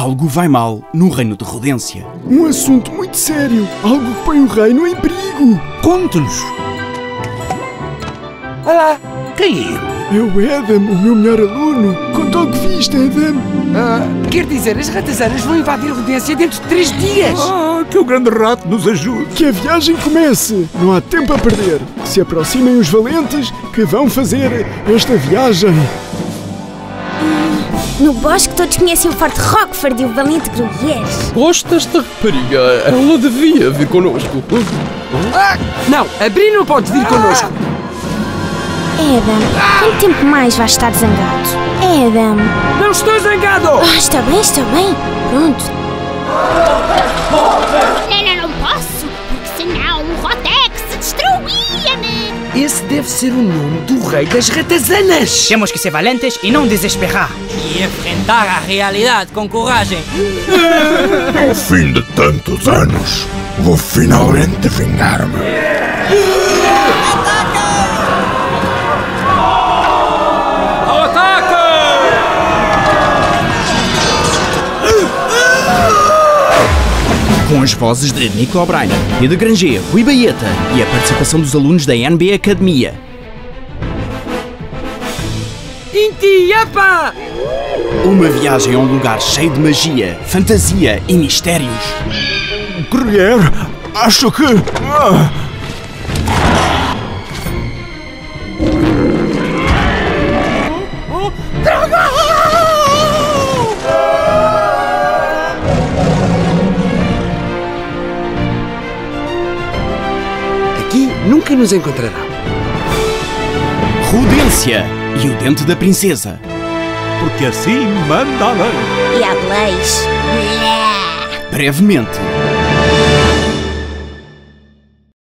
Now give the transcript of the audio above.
Algo vai mal no reino de Rodência. Um assunto muito sério. Algo que põe o reino em perigo. Conte-nos! Olá, quem é ele? É o Adam, o meu melhor aluno. Conta o que viste, Adam. Quer dizer, as ratazanas vão invadir a Rodência dentro de 3 dias. Que o grande rato nos ajude. Que a viagem comece. Não há tempo a perder. Que se aproximem os valentes que vão fazer esta viagem. No bosque todos conhecem o Forte Rockford e o valente Gruyère. Gosto desta rapariga. Ela devia vir connosco. Não, a Bri não pode vir connosco. Adam, quanto tempo mais vais estar zangado? Adam. Não estou zangado! Está bem, está bem. Pronto. Não posso, porque senão o Rotex destruía-me. Esse deve ser o nome do rei das ratazanas. Temos que ser valentes e não desesperar. E enfrentar a realidade com coragem. Ao fim de tantos anos, vou finalmente vingar-me. Com as vozes de Nico O'Brien, Pedro Granger, Rui Baeta e a participação dos alunos da NB Academia. Intiapa! Uma viagem a um lugar cheio de magia, fantasia e mistérios. Gruyère, acho que... Aqui nunca nos encontrarão. Rodência e o Dente da Princesa. Porque assim manda a lei. E há leis. Brevemente.